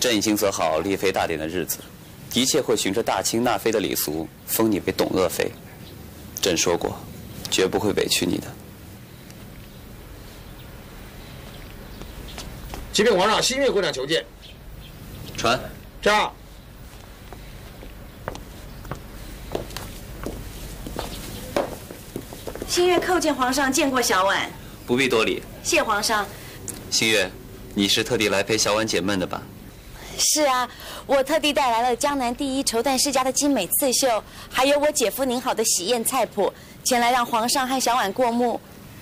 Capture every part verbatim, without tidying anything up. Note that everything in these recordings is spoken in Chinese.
朕已经择好立妃大典的日子，一切会循着大清纳妃的礼俗，封你为董鄂妃。朕说过，绝不会委屈你的。 启禀皇上，新月姑娘求见。 传。 诏。 新月叩见皇上，见过小婉。 不必多礼。 谢皇上。 新月，你是特地来陪小婉解闷的吧？ 是啊，我特地带来了江南第一绸缎世家的精美刺绣，还有我姐夫您好的喜宴菜谱，前来让皇上和小婉过目。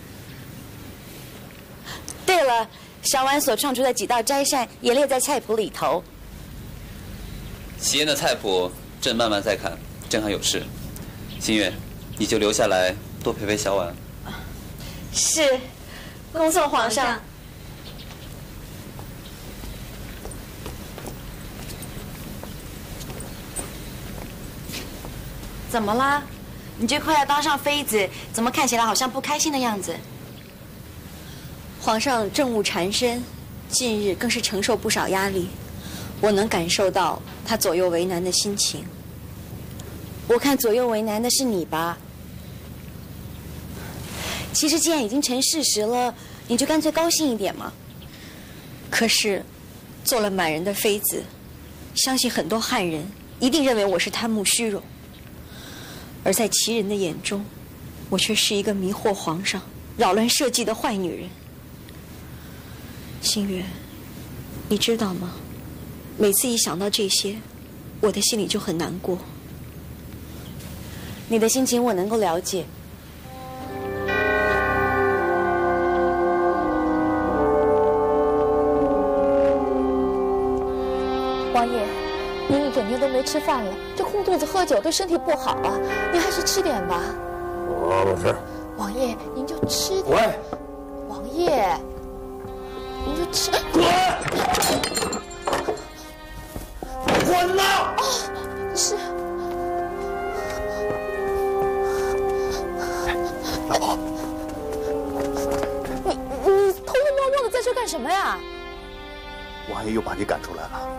对了，小婉所创出的几道斋膳也列在菜谱里头。 喜宴的菜谱，朕慢慢再看。朕还有事，新月，你就留下来多陪陪小婉。 是，恭送皇上。怎么啦？你这快要当上妃子，怎么看起来好像不开心的样子？ 皇上政务缠身，近日更是承受不少压力，我能感受到他左右为难的心情。 我看左右为难的是你吧？其实既然已经成事实了，你就干脆高兴一点嘛。 可是，做了满人的妃子，相信很多汉人一定认为我是贪慕虚荣。而在其人的眼中，我却是一个迷惑皇上、扰乱社稷的坏女人。新月，你知道吗？每次一想到这些，我的心里就很难过。 你的心情我能够了解。 王爷，您一整天都没吃饭了，这空肚子喝酒对身体不好啊，您还是吃点吧。 我不吃。 王爷，您就吃点。 喂， 王爷，您就吃。 滚！滚呐！ 哦，是。 老婆， 你你偷偷摸摸的在这干什么呀？ 王爷又把你赶出来了。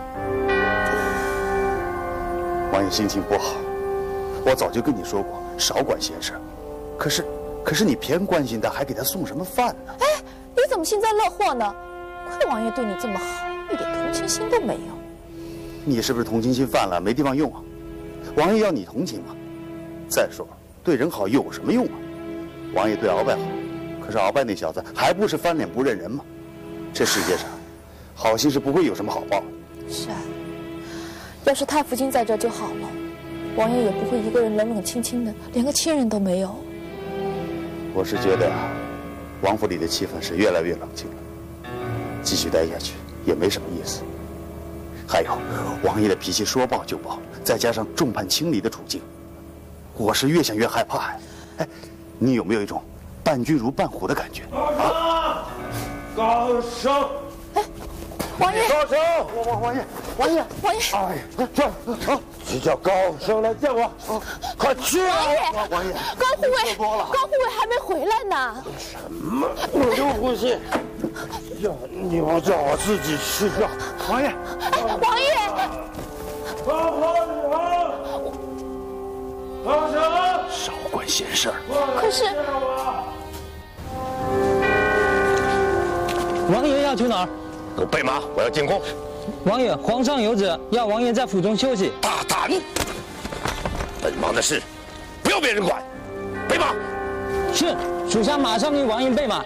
王爷心情不好，我早就跟你说过，少管闲事。可是，可是你偏关心他，还给他送什么饭呢？ 哎，你怎么幸灾乐祸呢？亏王爷对你这么好，一点同情心都没有。 你是不是同情心犯了，没地方用啊？王爷要你同情吗？再说了，对人好有什么用啊？王爷对鳌拜好，可是鳌拜那小子还不是翻脸不认人吗？这世界上，好心是不会有什么好报的。 是啊。要是太福晋在这就好了，王爷也不会一个人冷冷清清的，连个亲人都没有。 我是觉得啊，王府里的气氛是越来越冷清了，继续待下去也没什么意思。还有，王爷的脾气说爆就爆，再加上众叛亲离的处境，我是越想越害怕呀。哎，你有没有一种伴君如伴虎的感觉？ 啊！高升！ 哎，王爷！ 高升！ 王王爷，王爷， 王爷！ 哎，这啊，去叫高升来见我，啊，快去啊！ 王爷， 王爷， 高护卫，高护卫还没回来呢。 什么？我就不信！叫你要叫我自己去叫。 王爷， 哎，王爷！ 高好，你好，高升！ 少管闲事儿。 可是， 王爷要去哪儿？ 给我备马，我要进宫。 王爷，皇上有旨，要王爷在府中休息。 大胆！本王的事，不要别人管。备马。 是，属下马上给王爷备马。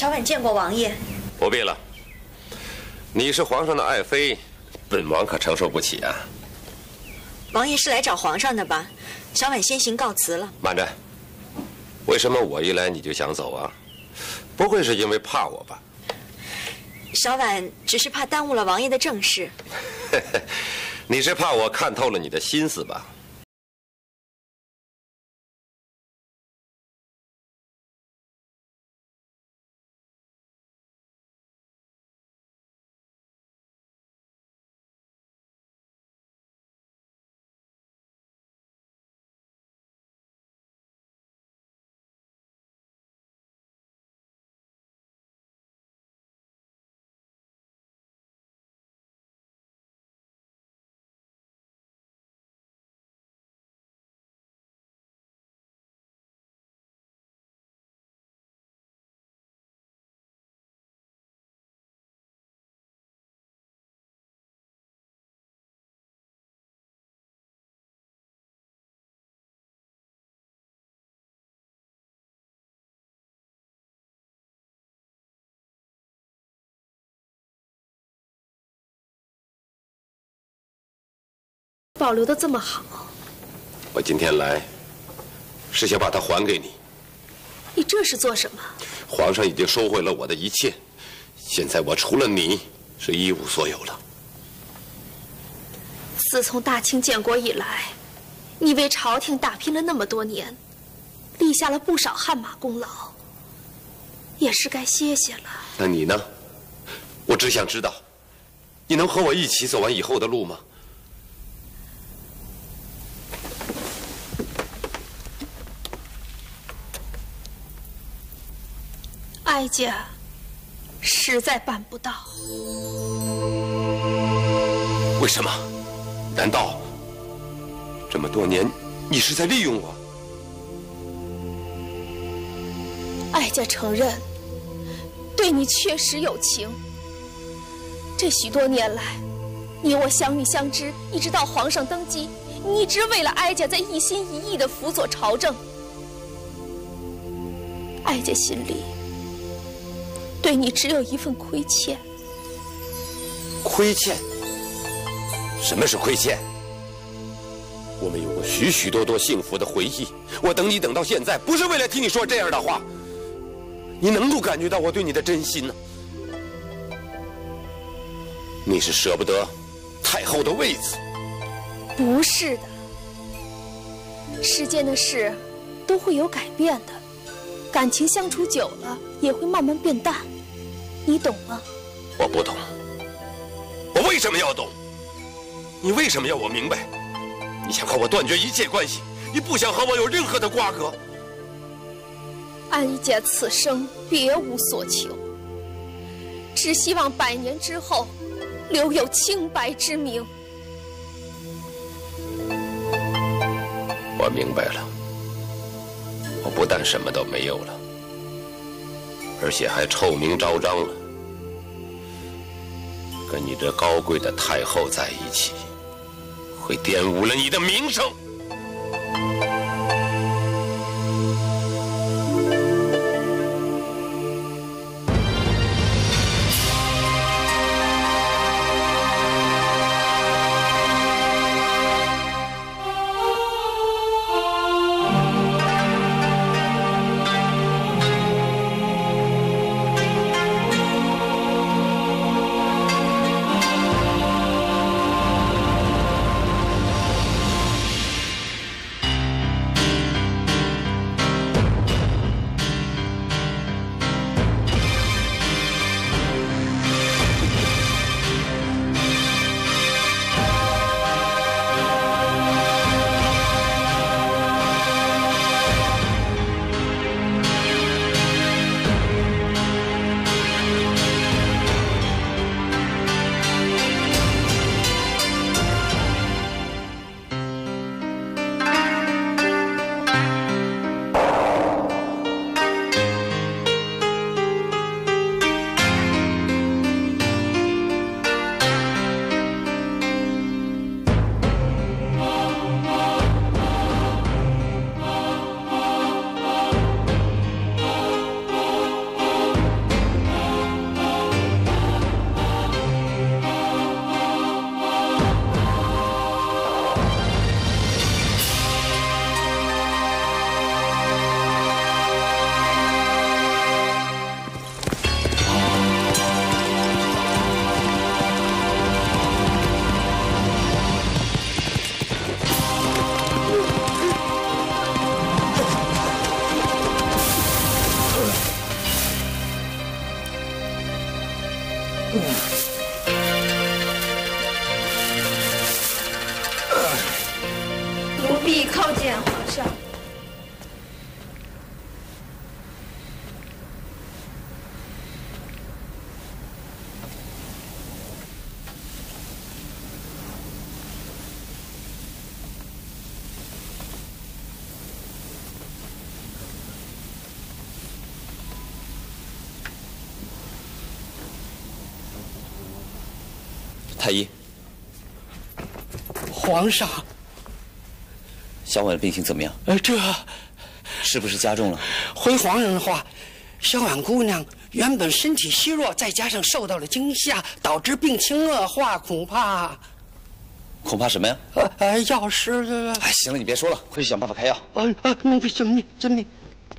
小婉见过王爷。 不必了，你是皇上的爱妃，本王可承受不起啊。 王爷是来找皇上的吧？小婉先行告辞了。 慢着，为什么我一来你就想走啊？不会是因为怕我吧？ 小婉只是怕耽误了王爷的正事。 你是怕我看透了你的心思吧？ 保留的这么好， 我今天来是想把它还给你。 你这是做什么？ 皇上已经收回了我的一切，现在我除了你是一无所有了。 自从大清建国以来，你为朝廷打拼了那么多年，立下了不少汗马功劳，也是该歇歇了。 那你呢？我只想知道，你能和我一起走完以后的路吗？ 哀家实在办不到。 为什么？难道这么多年你是在利用我？ 哀家承认，对你确实有情。这许多年来，你我相遇相知，一直到皇上登基，你一直为了哀家在一心一意地辅佐朝政。哀家心里对你只有一份亏欠。 亏欠？什么是亏欠？我们有过许许多多幸福的回忆，我等你等到现在，不是为了听你说这样的话。你能够感觉到我对你的真心呢？你是舍不得太后的位子？ 不是的，世间的事都会有改变的，感情相处久了也会慢慢变淡，你懂吗？ 我不懂，我为什么要懂？你为什么要我明白？你想和我断绝一切关系，你不想和我有任何的瓜葛。 哀家此生别无所求，只希望百年之后留有清白之名。 我明白了，我不但什么都没有了，而且还臭名昭彰了。跟你这高贵的太后在一起，会玷污了你的名声。 不必靠近皇上。 太医， 皇上， 小婉的病情怎么样？ 呃，这是不是加重了？ 回皇上的话，小婉姑娘原本身体虚弱，再加上受到了惊吓，导致病情恶化，恐怕…… 恐怕什么呀？ 呃呃，药师…… 哎，行了，你别说了，快去想办法开药。 呃呃，奴婢遵命，遵命。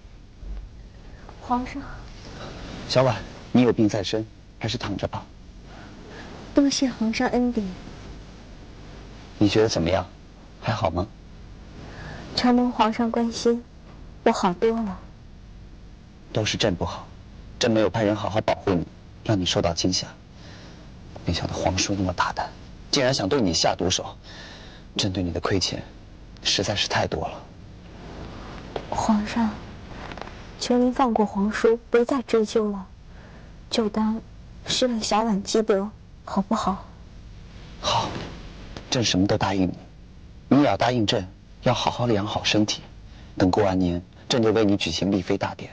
皇上， 小婉，你有病在身，还是躺着吧。 多谢皇上恩典。 你觉得怎么样？还好吗？ 承蒙皇上关心，我好多了。 都是朕不好，朕没有派人好好保护你，让你受到惊吓。没想到皇叔那么大胆，竟然想对你下毒手。朕对你的亏欠实在是太多了。 皇上，求您放过皇叔，别再追究了，就当是为小婉积德，好不好？ 好，朕什么都答应你。你也要答应朕，要好好养好身体。等过完年，朕就为你举行立妃大典。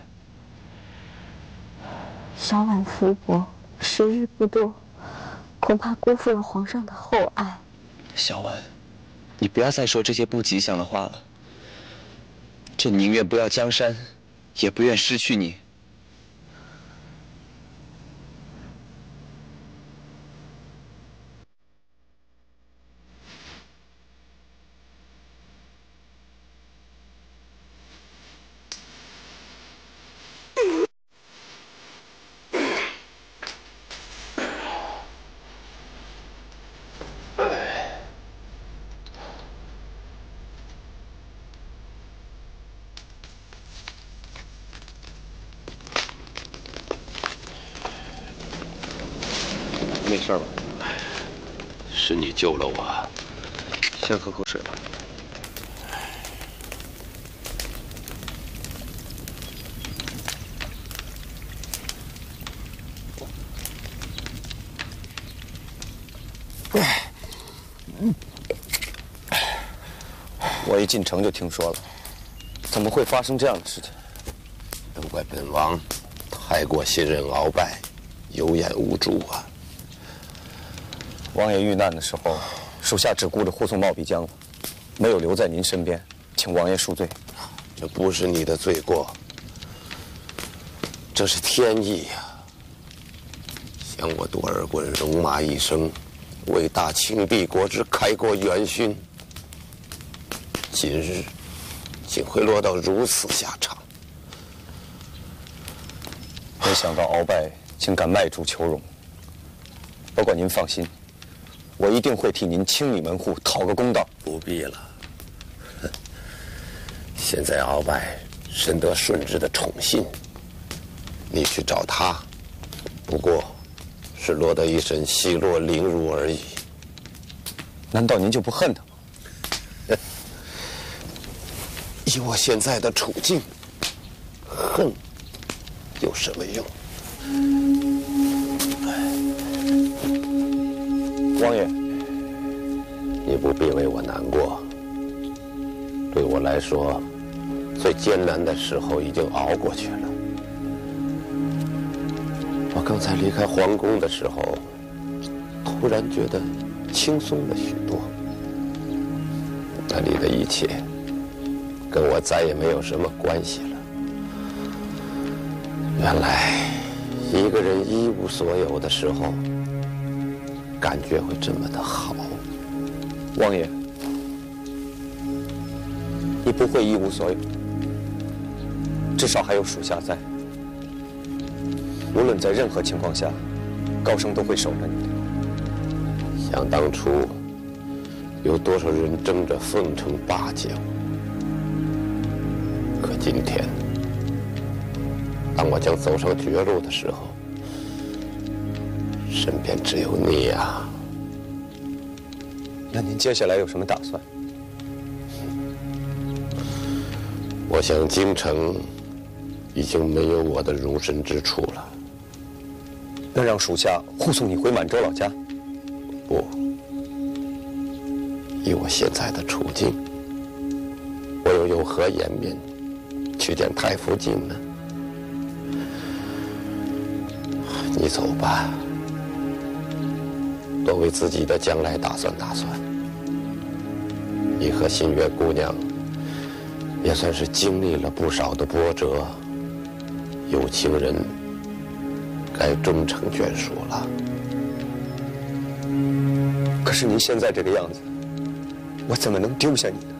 小婉福薄，时日不多，恐怕辜负了皇上的厚爱。 小婉，你不要再说这些不吉祥的话了。朕宁愿不要江山，也不愿失去你。 没事吧？是你救了我。 先喝口水吧。 我一进城就听说了，怎么会发生这样的事情？ 都怪本王太过信任鳌拜，有眼无珠啊！ 王爷遇难的时候，属下只顾着护送茂笔江了，没有留在您身边，请王爷恕罪。 这不是你的罪过，这是天意呀、啊！想我多尔衮戎马一生，为大清帝国之开国元勋，今日竟会落到如此下场。 没想到鳌拜竟敢卖主求荣。不过您放心，我一定会替您清理门户，讨个公道。 不必了，现在鳌拜深得顺治的宠信，你去找他，不过是落得一身奚落凌辱而已。 难道您就不恨他吗？ 以我现在的处境，恨有什么用？ 王爷， 你不必为我难过。对我来说，最艰难的时候已经熬过去了。我刚才离开皇宫的时候，突然觉得轻松了许多。那里的一切跟我再也没有什么关系了。原来一个人一无所有的时候，感觉会这么的好。 王爷，你不会一无所有，至少还有属下在。无论在任何情况下，高升都会守着你的。 想当初，有多少人争着奉承巴结我？可今天，当我将走上绝路的时候， 身边只有你呀。 那您接下来有什么打算？ 我想京城已经没有我的容身之处了。 那让属下护送你回满洲老家？ 不，以我现在的处境，我又有何颜面去见太傅进门？你走吧，多为自己的将来打算打算。你和新月姑娘也算是经历了不少的波折，有情人该终成眷属了。 可是您现在这个样子，我怎么能丢下你呢？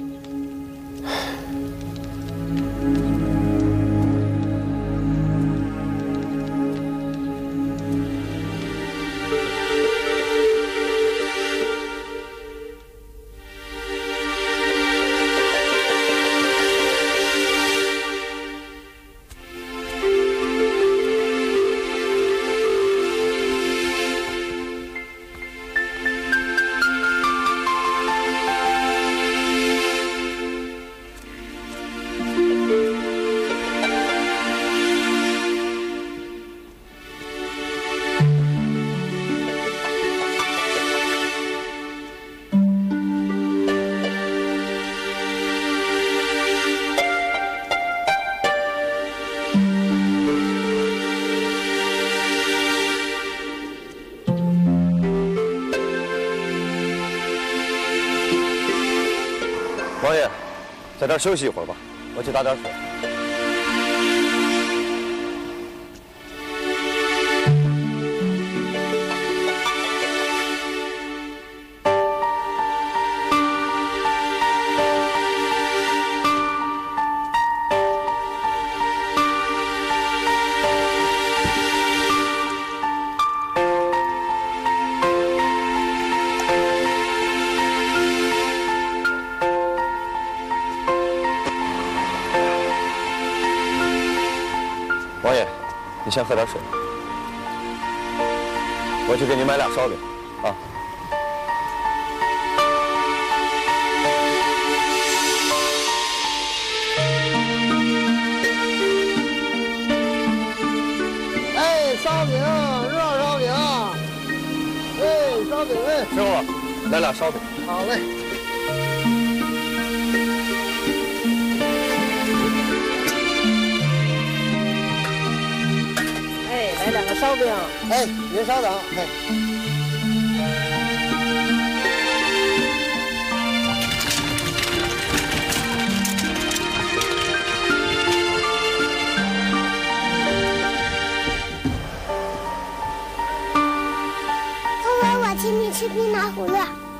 王爷，在这儿休息一会儿吧，我去打点水。王爷，你先喝点水，我去给你买俩烧饼，啊。 哎，烧饼，热烧饼。哎，烧饼哎。 师傅，来俩烧饼。 好嘞。来两个烧饼，哎，您稍等，哎。 冬儿，我请你吃冰糖葫芦。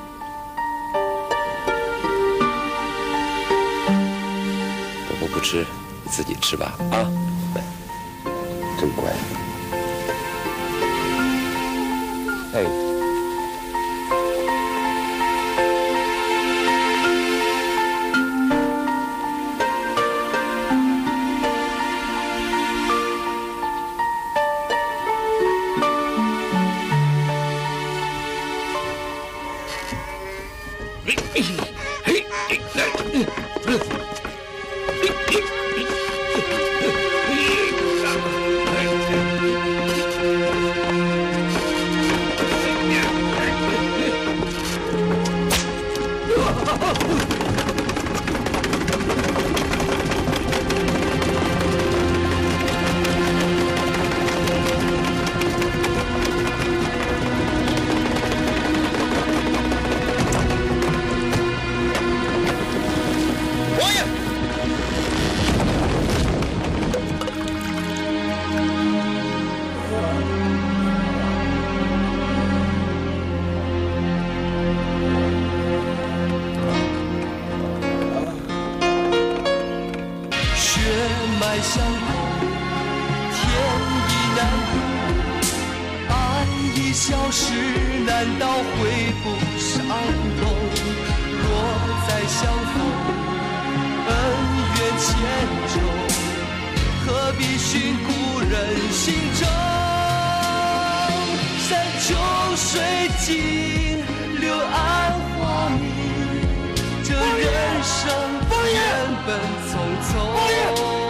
伯伯不吃，你自己吃吧，啊， 真乖。 哎， 相逢，天意难渡，爱已消失，难道会不伤痛？若再相逢，恩怨千重，何必寻故人心中？ 山秋水尽，柳暗花明。这人生原本匆匆。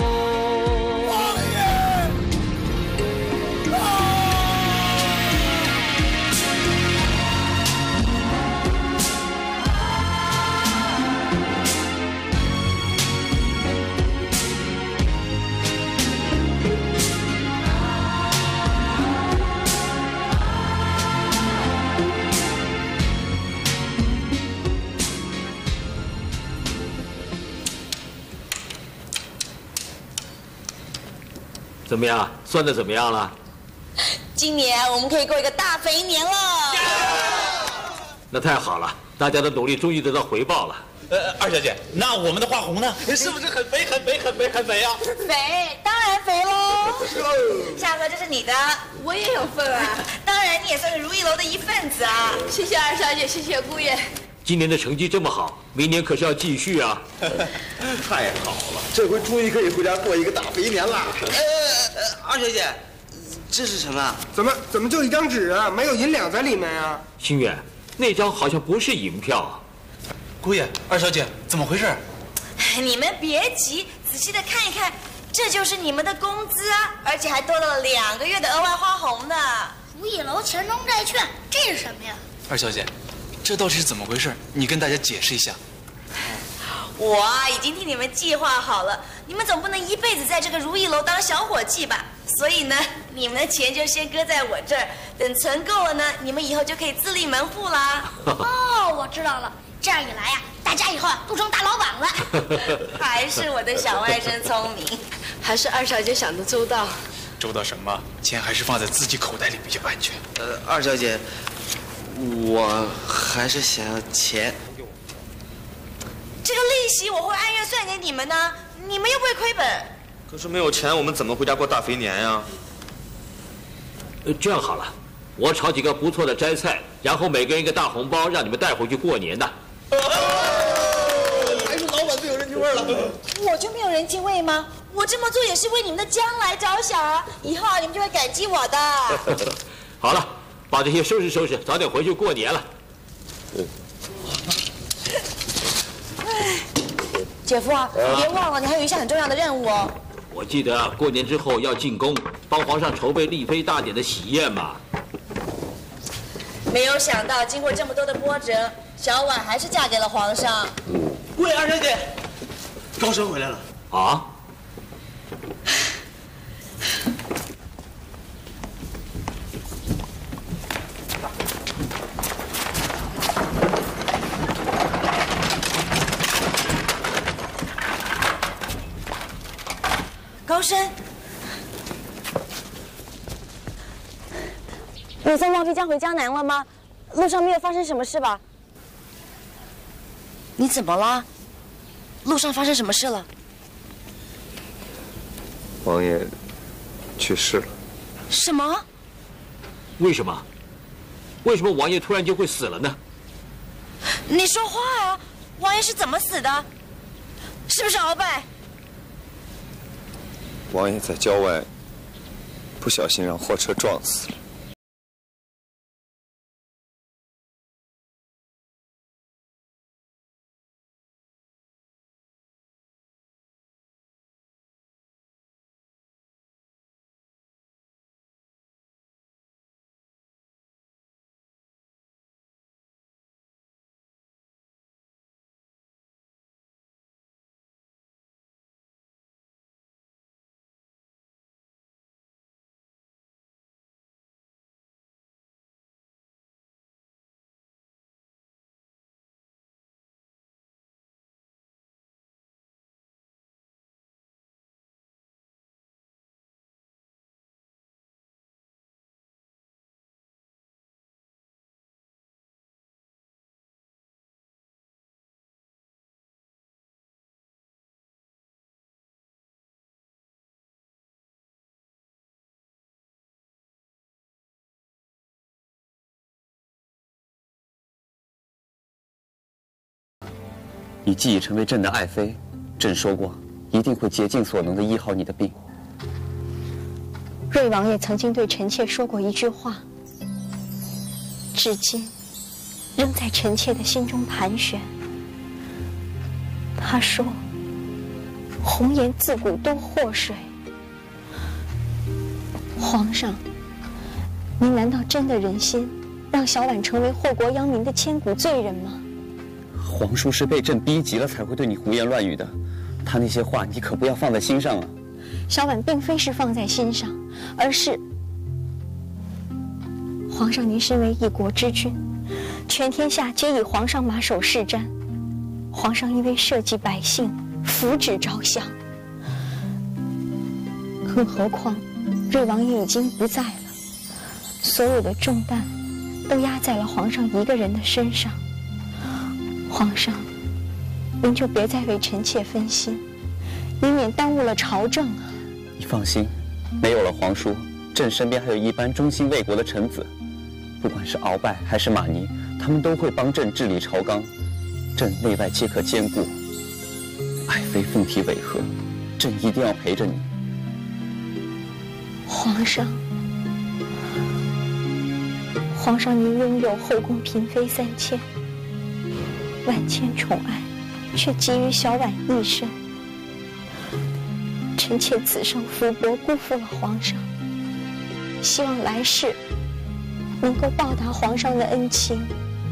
怎么样？算的怎么样了？ 今年我们可以过一个大肥年了。 那太好了，大家的努力终于得到回报了。 呃，二小姐，那我们的花红呢？是不是很肥、很肥、很肥、很肥啊？ 肥，当然肥喽。夏荷，这是你的， 我也有份啊。 当然，你也算是如意楼的一份子啊。 谢谢二小姐，谢谢姑爷。 今年的成绩这么好，明年可是要继续啊！ 太好了，这回终于可以回家过一个大肥年了。 呃，二小姐，这是什么？ 怎么怎么就一张纸啊？没有银两在里面啊？ 心远，那张好像不是银票。 姑爷，二小姐，怎么回事？ 你们别急，仔细的看一看，这就是你们的工资啊，而且还多了两个月的额外花红呢。 如意楼钱庄债券，这是什么呀？ 二小姐。 这到底是怎么回事？你跟大家解释一下。 我啊，已经替你们计划好了，你们总不能一辈子在这个如意楼当小伙计吧？所以呢，你们的钱就先搁在我这儿，等存够了呢，你们以后就可以自立门户啦。 哦，我知道了，这样一来呀，大家以后都成大老板了。 还是我的小外甥聪明， 还是二小姐想的周到。 周到什么？钱还是放在自己口袋里比较安全。 呃，二小姐。 我还是想要钱。 这个利息我会按月算给你们呢，你们又不会亏本。 可是没有钱，我们怎么回家过大肥年呀？ 呃，这样好了，我炒几个不错的摘菜，然后每个人一个大红包，让你们带回去过年的。 还是老板最有人情味了。 我就没有人情味吗？我这么做也是为你们的将来着想啊，以后啊你们就会感激我的。 好了。 把这些收拾收拾，早点回去过年了。 嗯。姐夫啊，别忘了，你还有一项很重要的任务哦。 我记得啊，过年之后要进宫，帮皇上筹备丽妃大典的喜宴嘛。 没有想到，经过这么多的波折，小婉还是嫁给了皇上。 喂，二小姐，高升回来了。 啊？ 高升，你送王妃将回江南了吗？路上没有发生什么事吧？你怎么了？路上发生什么事了？ 王爷去世了。 什么？ 为什么？为什么王爷突然就会死了呢？ 你说话啊！王爷是怎么死的？是不是鳌拜？ 王爷在郊外不小心让货车撞死了。 你既已成为朕的爱妃，朕说过，一定会竭尽所能的医好你的病。 瑞王爷曾经对臣妾说过一句话： 至今仍在臣妾的心中盘旋。他说：“红颜自古多祸水。”皇上，您难道真的忍心让小婉成为祸国殃民的千古罪人吗？ 皇叔是被朕逼急了才会对你胡言乱语的，他那些话你可不要放在心上啊。 小婉并非是放在心上，而是皇上您身为一国之君，全天下皆以皇上马首是瞻，皇上因为社稷百姓福祉着想，更何况瑞王爷已经不在了，所有的重担都压在了皇上一个人的身上。皇上，您就别再为臣妾分心，以免耽误了朝政啊。 你放心，没有了皇叔，朕身边还有一班忠心为国的臣子，不管是鳌拜还是马尼，他们都会帮朕治理朝纲，朕内外皆可兼顾。爱妃凤体违和，朕一定要陪着你。 皇上，皇上您拥有后宫嫔妃三千，万千宠爱，却给予小婉一身。臣妾此生福薄，辜负了皇上，希望来世能够报答皇上的恩情。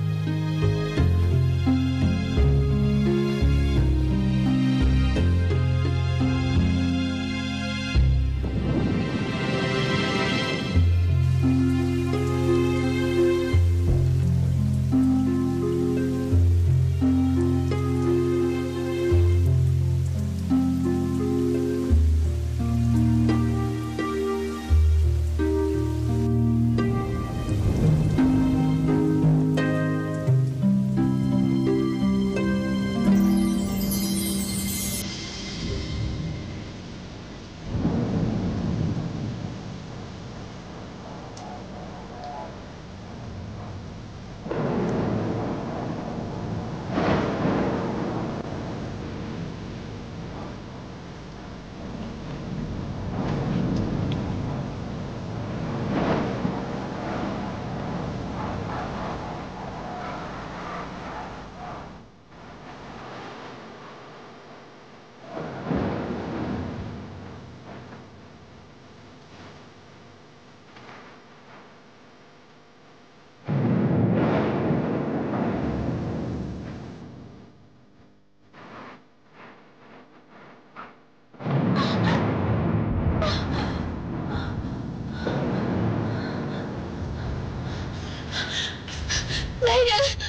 来人！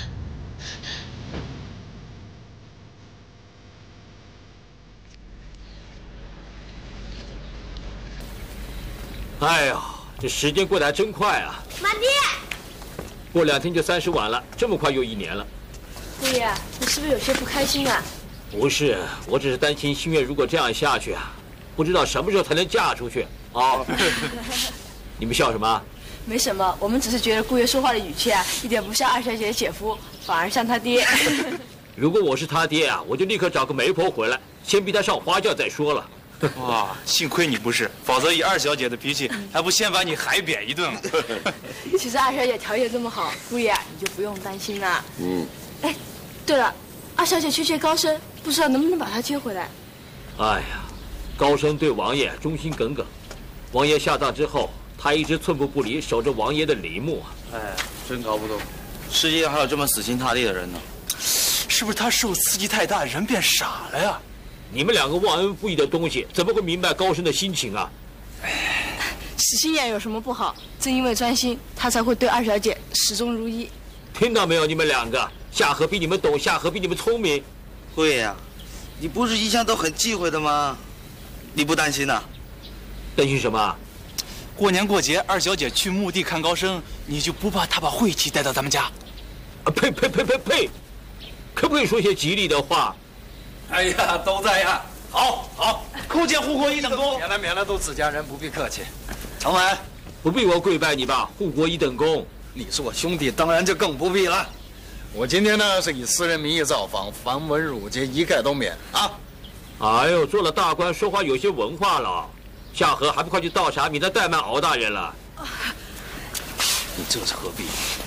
哎呀，这时间过得还真快啊！ 马爹， 过两天就三十晚了，这么快又一年了。 姑爷，你是不是有些不开心啊？ 不是，我只是担心心月如果这样下去啊，不知道什么时候才能嫁出去啊！你们笑什么？ 没什么，我们只是觉得姑爷说话的语气啊，一点不像二小姐的姐夫，反而像他爹。 如果我是他爹啊，我就立刻找个媒婆回来，先逼他上花轿再说了。 哇，幸亏你不是，否则以二小姐的脾气，还不先把你海扁一顿了。 其实二小姐条件这么好，姑爷你就不用担心了。 嗯。 哎，对了，二小姐去接高升，不知道能不能把她接回来。 哎呀，高升对王爷忠心耿耿，王爷下葬之后，他一直寸步不离，守着王爷的陵墓啊。 哎，真搞不懂，世界上还有这么死心塌地的人呢。 是不是他受刺激太大，人变傻了呀？ 你们两个忘恩负义的东西，怎么会明白高升的心情啊？ 死心眼有什么不好？正因为专心，他才会对二小姐始终如一。 听到没有，你们两个，夏荷比你们懂，夏荷比你们聪明。 会呀、啊，你不是一向都很忌讳的吗？你不担心呐、啊？ 担心什么？ 过年过节，二小姐去墓地看高升，你就不怕她把晦气带到咱们家？ 啊呸呸呸呸呸！可不可以说些吉利的话？ 哎呀，都在呀！好，好，叩见护国一等功。 免了，免了，都自家人，不必客气。 长文， 不必我跪拜你吧，护国一等功。 你是我兄弟，当然就更不必了。我今天呢是以私人名义造访，繁文缛节一概都免啊。 哎呦，做了大官，说话有些文化了。夏荷还不快去倒茶，免得怠慢敖大人了。 你这是何必？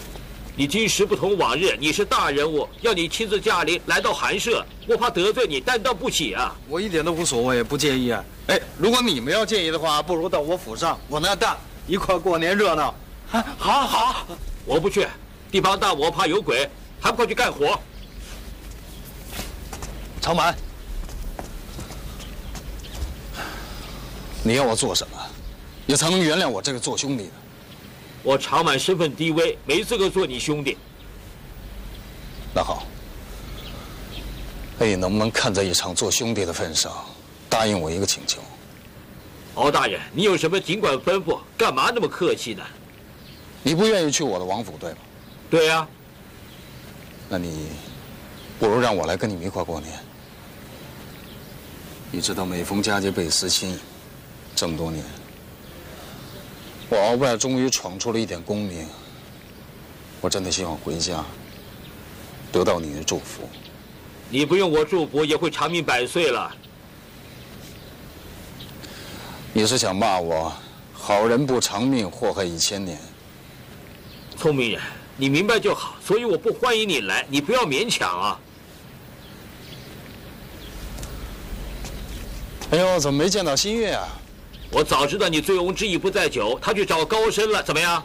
你今时不同往日，你是大人物，要你亲自驾临来到寒舍，我怕得罪你，担当不起啊。 我一点都无所谓，不介意啊。哎，如果你们要介意的话，不如到我府上，我那大一块过年热闹。 啊，好好，我不去，地方大我怕有鬼，还不快去干活。 长满，你要我做什么，也才能原谅我这个做兄弟的？ 我长满身份低微，没资格做你兄弟。 那好，那你能不能看在一场做兄弟的份上，答应我一个请求？ 敖大人，你有什么尽管吩咐，干嘛那么客气呢？ 你不愿意去我的王府，对吗？ 对呀。 那你不如让我来跟你们一块过年。你知道每逢佳节倍思亲，这么多年，我鳌拜终于闯出了一点功名。我真的希望回家，得到你的祝福。 你不用我祝福，也会长命百岁了。 你是想骂我好人不长命，祸害一千年？ 聪明人，你明白就好。所以我不欢迎你来，你不要勉强啊。 哎呦，怎么没见到新月啊？ 我早知道你醉翁之意不在酒，他去找高僧了，怎么样？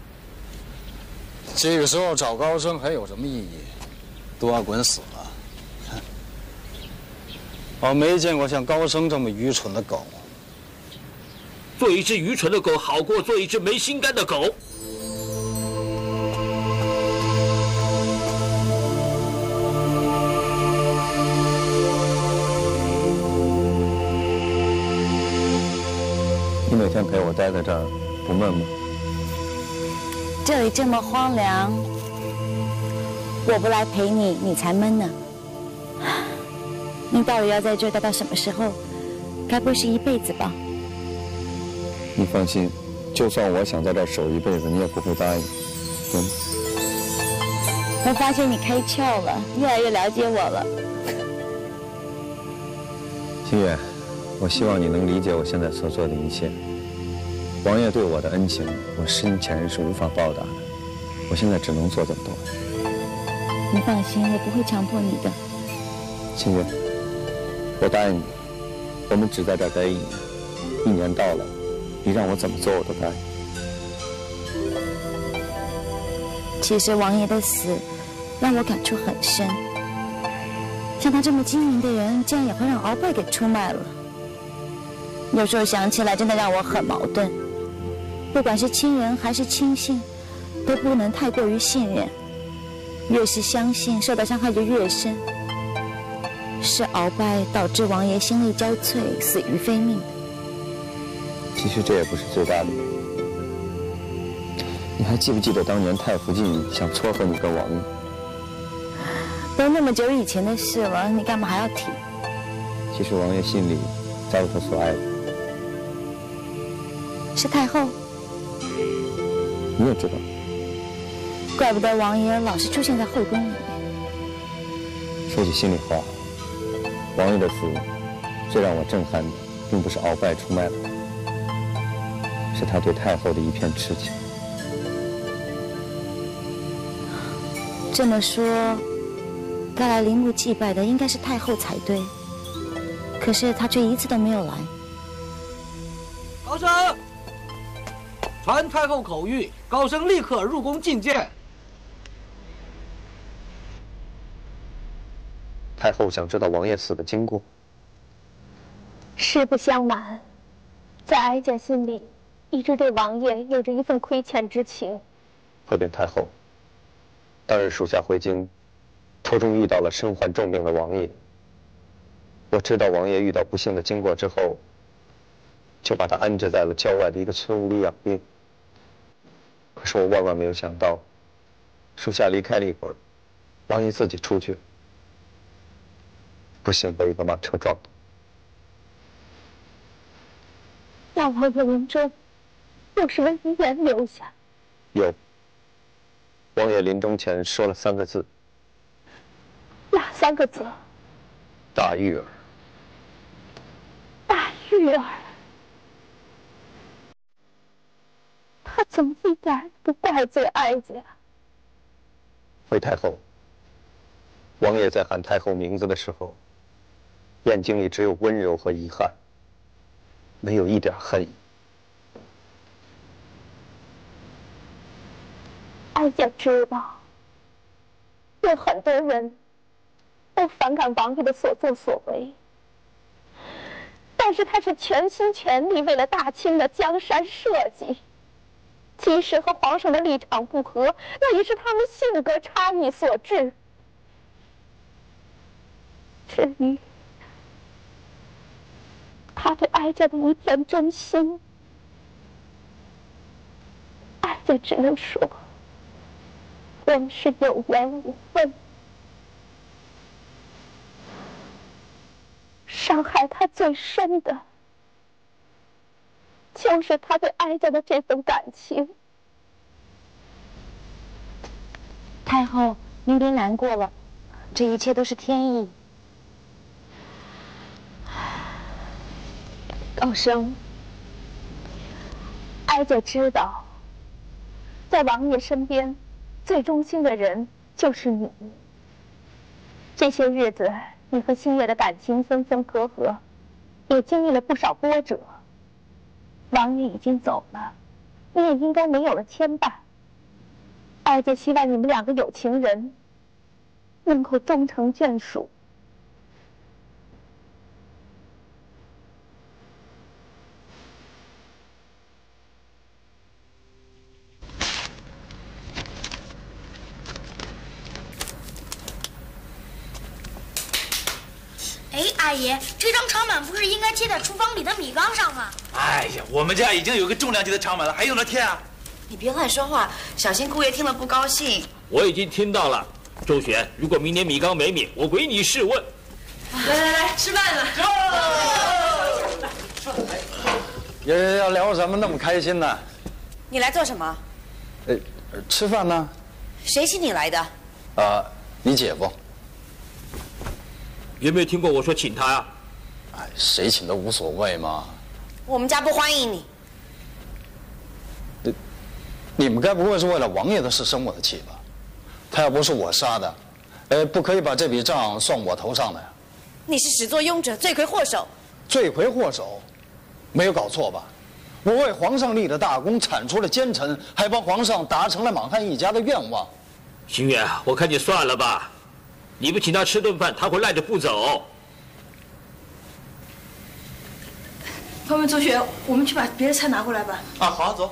这个时候找高僧还有什么意义？都要滚死了！我没见过像高僧这么愚蠢的狗。 做一只愚蠢的狗，好过做一只没心肝的狗。 你每天陪我待在这儿，不闷吗？ 这里这么荒凉，我不来陪你，你才闷呢。你到底要在这儿待到什么时候？该不会是一辈子吧？ 你放心，就算我想在这儿守一辈子，你也不会答应，对吗？ 我发现你开窍了，越来越了解我了。 心月，我希望你能理解我现在所做的一切。王爷对我的恩情，我生前是无法报答的。我现在只能做这么多。 你放心，我不会强迫你的。 心月，我答应你，我们只在这儿待一年。一年到了，你让我怎么做我都答应。 其实王爷的死让我感触很深。像他这么精明的人，竟然也会让鳌拜给出卖了。有时候想起来，真的让我很矛盾。不管是亲人还是亲信，都不能太过于信任。越是相信，受到伤害就越深。是鳌拜导致王爷心力交瘁，死于非命的。 其实这也不是最大的原因。你还记不记得当年太福晋想撮合你跟王爷？ 都那么久以前的事了，你干嘛还要提？ 其实王爷心里早有他所爱的。 是太后。 你也知道。 怪不得王爷老是出现在后宫里面。 说句心里话，王爷的死最让我震撼的，并不是鳌拜出卖了他，是他对太后的一片痴情。 这么说，该来陵墓祭拜的应该是太后才对，可是她却一次都没有来。 高升，传太后口谕，高升立刻入宫觐见。 太后想知道王爷死的经过。 实不相瞒，在哀家心里，一直对王爷有着一份亏欠之情。 回禀太后，当日属下回京，途中遇到了身患重病的王爷。我知道王爷遇到不幸的经过之后，就把他安置在了郊外的一个村屋里养病。可是我万万没有想到，属下离开了一会儿，王爷自己出去，不幸被一个马车撞倒。 那王爷临终有什么遗言留下？ 有。王爷临终前说了三个字。 哪三个字？ 大玉儿。 大玉儿。他怎么一点不怪罪哀家？ 回太后，王爷在喊太后名字的时候，眼睛里只有温柔和遗憾，没有一点恨意。 哀家知道，有很多人都反感王爷的所作所为，但是他是全心全力为了大清的江山设计。即使和皇上的立场不合，那也是他们性格差异所致。至于他对哀家的一片真心，哀家只能说，我们是有缘无分。伤害他最深的，就是他对哀家的这份感情。 太后，您别难过了，这一切都是天意。 高升，哀家知道，在王爷身边，最忠心的人就是你。这些日子，你和新月的感情分分合合，也经历了不少波折。王爷已经走了，你也应该没有了牵绊。哀家希望你们两个有情人能够终成眷属。 哎，阿姨，这张长板不是应该贴在厨房里的米缸上吗？ 哎呀，我们家已经有个重量级的长板了，还用得贴啊？ 你别乱说话，小心姑爷听了不高兴。 我已经听到了，周旋，如果明年米缸没米，我唯你是问。 来来来，吃饭了。 爷爷要聊什么那么开心呢？ 你来做什么？ 呃，吃饭呢。 谁请你来的？ 啊，你姐夫。 有没有听过我说请他呀？ 哎，谁请都无所谓嘛。 我们家不欢迎你。 你们该不会是为了王爷的事生我的气吧？他要不是我杀的，呃，不可以把这笔账算我头上的呀。 你是始作俑者，罪魁祸首。 罪魁祸首，没有搞错吧？我为皇上立了大功，铲除了奸臣，还帮皇上达成了满汉一家的愿望。 心月，我看你算了吧，你不请他吃顿饭，他会赖着不走。 方面周旋，我们去把别的菜拿过来吧。 啊，好，走。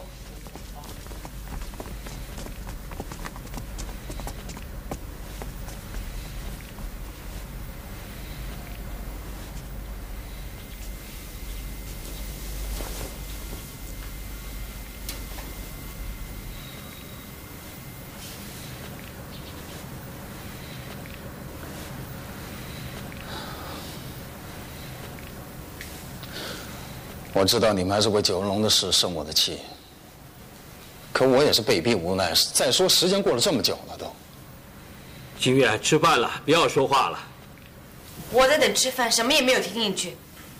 我知道你们还是为九纹龙的事生我的气，可我也是被逼无奈。再说时间过了这么久了都。 心月，吃饭了，不要说话了。 我在等吃饭，什么也没有听进去。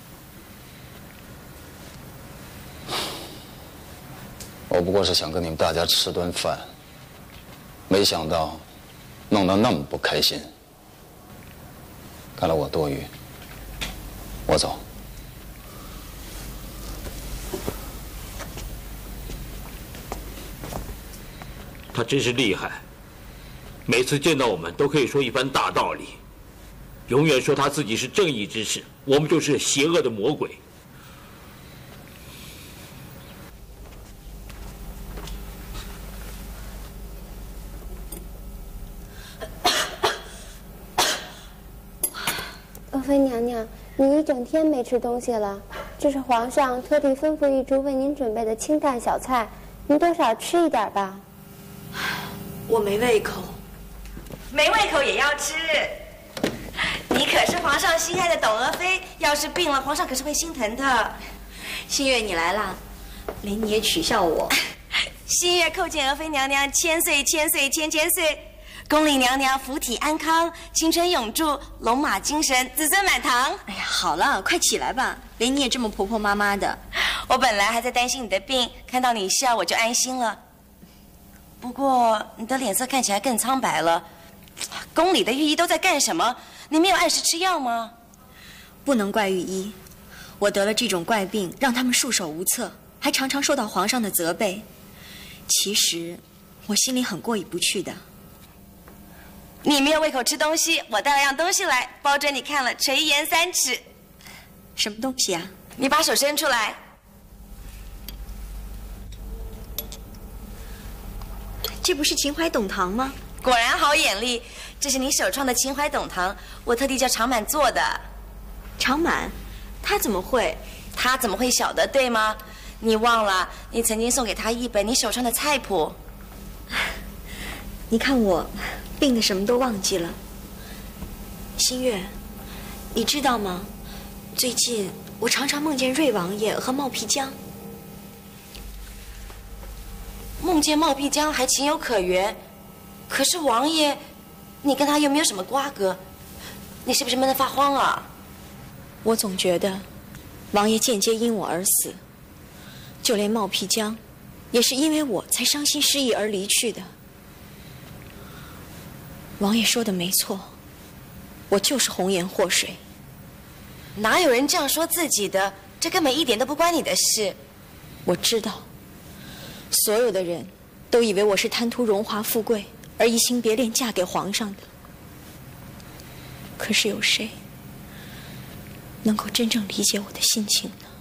我不过是想跟你们大家吃顿饭，没想到弄得那么不开心。看来我多余，我走。 他真是厉害，每次见到我们都可以说一番大道理，永远说他自己是正义之士，我们就是邪恶的魔鬼。 娥妃娘娘，你一整天没吃东西了，这是皇上特地吩咐御厨为您准备的清淡小菜，您多少吃一点吧。 我没胃口。 没胃口也要吃。你可是皇上心爱的董娥妃，要是病了，皇上可是会心疼的。 新月，你来啦，连你也取笑我。 新月叩见娥妃娘娘千岁千岁千千岁，宫里娘娘福体安康，青春永驻，龙马精神，子孙满堂。 哎呀，好了，快起来吧，连你也这么婆婆妈妈的。 我本来还在担心你的病，看到你笑我就安心了。 不过你的脸色看起来更苍白了。宫里的御医都在干什么？你没有按时吃药吗？ 不能怪御医，我得了这种怪病，让他们束手无策，还常常受到皇上的责备。其实，我心里很过意不去的。 你没有胃口吃东西，我带了样东西来，包准你看了垂涎三尺。 什么东西啊？ 你把手伸出来。 这不是秦淮董堂吗？ 果然好眼力，这是你首创的秦淮董堂，我特地叫长满做的。 长满，他怎么会？ 他怎么会晓得，对吗？你忘了，你曾经送给他一本你首创的菜谱。 你看我病的什么都忘记了。新月，你知道吗？最近我常常梦见瑞王爷和冒辟疆。 梦见冒辟疆还情有可原，可是王爷，你跟他又没有什么瓜葛，你是不是闷得发慌啊？ 我总觉得，王爷间接因我而死，就连冒辟疆，也是因为我才伤心失意而离去的。王爷说的没错，我就是红颜祸水。 哪有人这样说自己的？这根本一点都不关你的事。 我知道，所有的人都以为我是贪图荣华富贵而移情别恋嫁给皇上的。可是有谁能够真正理解我的心情呢？